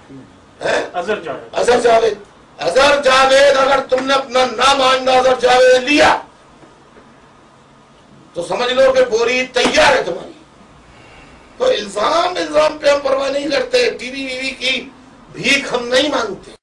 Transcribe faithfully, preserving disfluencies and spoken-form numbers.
है अजहर जावेद। अजहर जावेद अजहर जावेद अगर तुमने अपना नाम आइंदा अजहर जावेद लिया तो समझ लो कि बोरी तैयार है तुम्हारी। तो इल्जाम इल्जाम पे हम परवाह नहीं करते, बीवी बीवी की भीख हम नहीं मांगते।